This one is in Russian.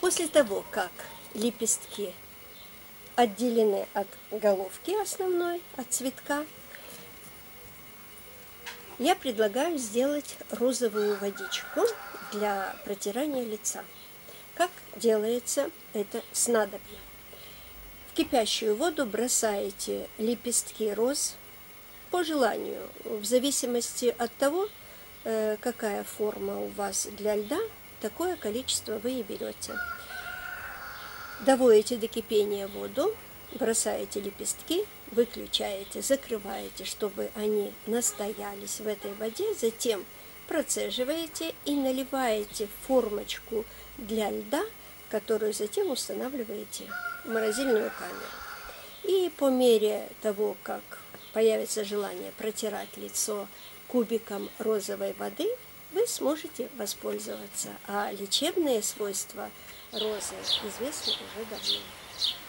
После того, как лепестки отделены от головки основной, от цветка, я предлагаю сделать розовую водичку для протирания лица. Как делается это снадобье? В кипящую воду бросаете лепестки роз по желанию, в зависимости от того, какая форма у вас для льда, такое количество вы и берете. Доводите до кипения воду, бросаете лепестки, выключаете, закрываете, чтобы они настоялись в этой воде, затем процеживаете и наливаете в формочку для льда, которую затем устанавливаете в морозильную камеру. И по мере того, как появится желание протирать лицо кубиком розовой воды, вы сможете воспользоваться. А лечебные свойства розы известны уже давно.